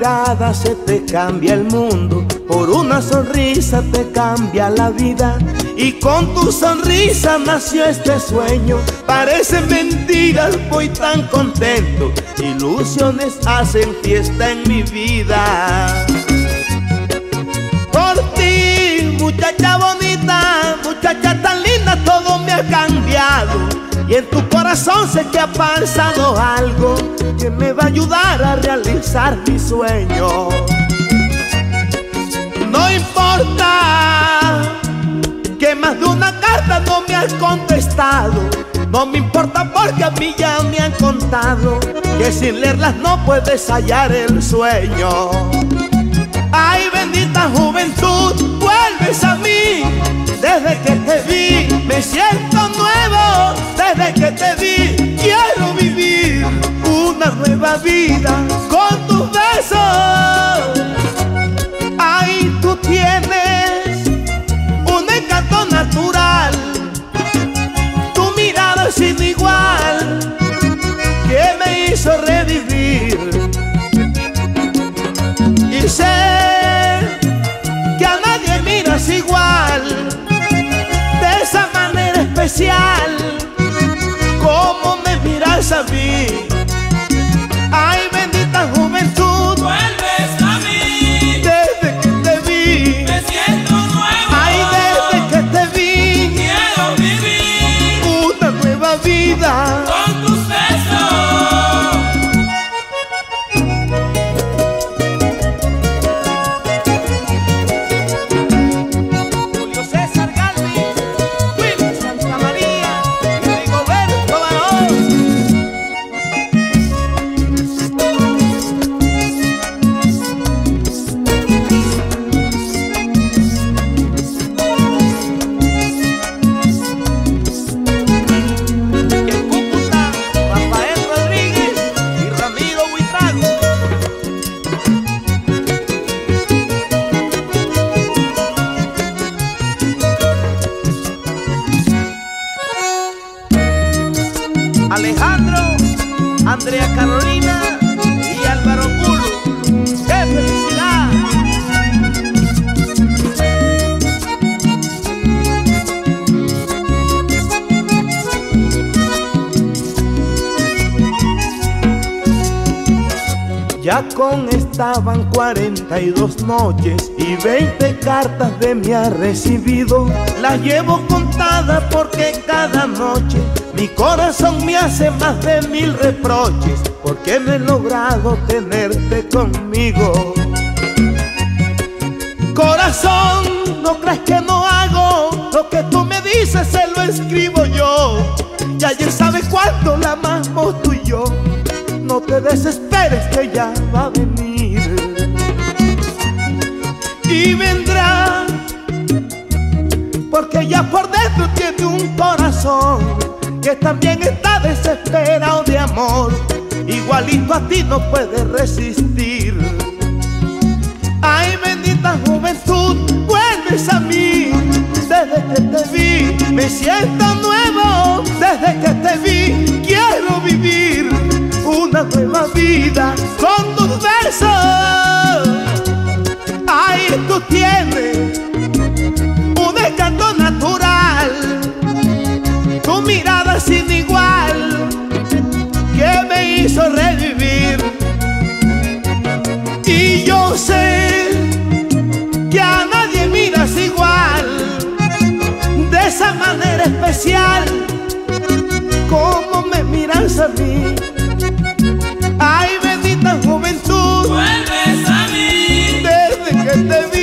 mirada se te cambia el mundo, por una sonrisa te cambia la vida. Y con tu sonrisa nació este sueño. Parecen mentiras, voy tan contento. Ilusiones hacen fiesta en mi vida. Por ti, muchacha bonita, muchacha tan linda, todo me ha cambiado. Y en tu corazón sé que ha pasado algo que me va a ayudar a realizar mi sueño. No importa que más de una carta no me has contestado. No me importa porque a mí ya me han contado que sin leerlas no puedes hallar el sueño. Ay, bendita juventud, vuelves a mí. Desde que te vi me siento nuevo. Desde que te vi quiero vivir una nueva vida con tus besos. Ay, tú tienes un encanto natural, tu mirada sin igual que me hizo revivir. Y sé que a nadie miras igual, de esa manera especial como me miras a mí. Ay, bendita juventud, vuelves a mí. Desde que te vi me siento nuevo. Ay, desde que te vi quiero vivir una nueva vida con tus besos. Julio César Galvis, Willy Santa María y Rigoberto Barón. En Cúcuta, Rafael Rodríguez y Ramiro Buitrago. Alejandro, Andrea Carolina y Álvaro Culo. ¡Qué felicidad! Ya con estaban 42 noches y 20 cartas de mí ha recibido. Las llevo contadas porque cada noche mi corazón me hace más de 1000 reproches, porque no he logrado tenerte conmigo. Corazón, no crees que no hago lo que tú me dices, se lo escribo yo. Y ayer sabes cuánto la amamos tú y yo. No te desesperes que ya va a venir. Y vendrá, porque ya por dentro tiene un corazón que también está desesperado de amor. Igualito a ti no puede resistir. Ay, bendita juventud, vuelves a mí. Desde que te vi me siento nuevo. Desde que te vi quiero vivir una nueva vida con tus besos. Ay, tú tienes un encanto natural, tu mirada sin igual que me hizo revivir. Y yo sé que a nadie miras igual, de esa manera especial como me miras a mí. Ay, bendita juventud, Vuelves a mí. desde que te vi